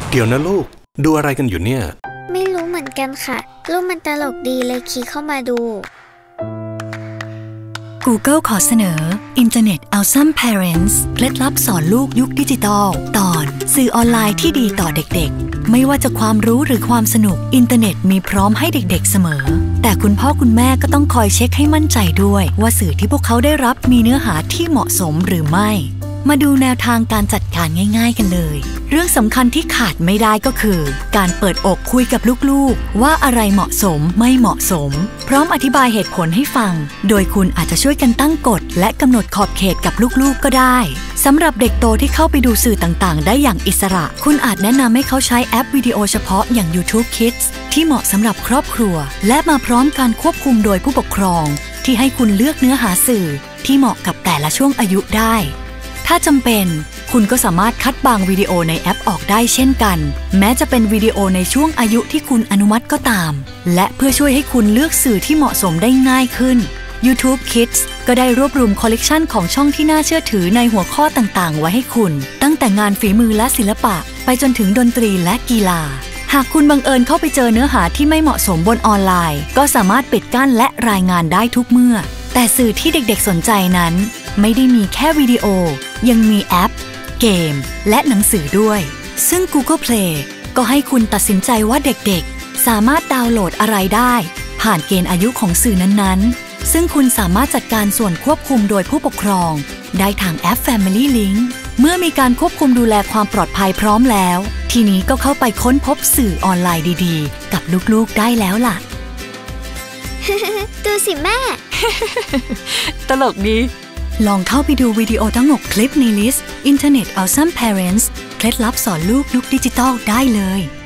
เดี๋ยวนะลูกดูอะไรกันอยู่เนี่ยไม่รู้เหมือนกันค่ะรูปมันตลกดีเลยคลิกเข้ามาดู Google ขอเสนอ Internet Awesome Parents เคล็ดลับสอนลูกยุคดิจิตอลตอนสื่อออนไลน์ที่ดีต่อเด็กๆไม่ว่าจะความรู้หรือความสนุกอินเทอร์เน็ตมีพร้อมให้เด็กๆเสมอแต่คุณพ่อคุณแม่ก็ต้องคอยเช็คให้มั่นใจด้วยว่าสื่อที่พวกเขาได้รับมีเนื้อหาที่เหมาะสมหรือไม่มาดูแนวทางการจัดการง่ายๆกันเลยเรื่องสำคัญที่ขาดไม่ได้ก็คือการเปิดอกคุยกับลูกๆว่าอะไรเหมาะสมไม่เหมาะสมพร้อมอธิบายเหตุผลให้ฟังโดยคุณอาจจะช่วยกันตั้งกฎและกำหนดขอบเขตกับลูกๆก็ได้สำหรับเด็กโตที่เข้าไปดูสื่อต่างๆได้อย่างอิสระคุณอาจแนะนำให้เขาใช้แอปวิดีโอเฉพาะอย่าง YouTube Kids ที่เหมาะสำหรับครอบครัวและมาพร้อมการควบคุมโดยผู้ปกครองที่ให้คุณเลือกเนื้อหาสื่อที่เหมาะกับแต่ละช่วงอายุได้ถ้าจำเป็นคุณก็สามารถคัดบางวิดีโอในแอปออกได้เช่นกันแม้จะเป็นวิดีโอในช่วงอายุที่คุณอนุมัติก็ตามและเพื่อช่วยให้คุณเลือกสื่อที่เหมาะสมได้ง่ายขึ้น YouTube Kids ก็ได้รวบรวมคอลเลกชันของช่องที่น่าเชื่อถือในหัวข้อต่างๆไว้ให้คุณตั้งแต่งานฝีมือและศิลปะไปจนถึงดนตรีและกีฬาหากคุณบังเอิญเข้าไปเจอเนื้อหาที่ไม่เหมาะสมบนออนไลน์ก็สามารถปิดกั้นและรายงานได้ทุกเมื่อแต่สื่อที่เด็กๆสนใจนั้นไม่ได้มีแค่วิดีโอยังมีแอปเกมและหนังสือด้วยซึ่ง Google Play ก็ให้คุณตัดสินใจว่าเด็กๆสามารถดาวน์โหลดอะไรได้ผ่านเกณฑ์อายุของสื่อนั้นๆซึ่งคุณสามารถจัดการส่วนควบคุมโดยผู้ปกครองได้ทางแอป Family Link เมื่อมีการควบคุมดูแลความปลอดภัยพร้อมแล้วทีนี้ก็เข้าไปค้นพบสื่อออนไลน์ดีๆกับลูกๆได้แล้วล่ะดูสิแม่ตลกดีลองเข้าไปดูวิดีโอทั้ง6คลิปในลิสต์ Internet Awesome Parents เคล็ดลับสอนลูกยุคดิจิตอลได้เลย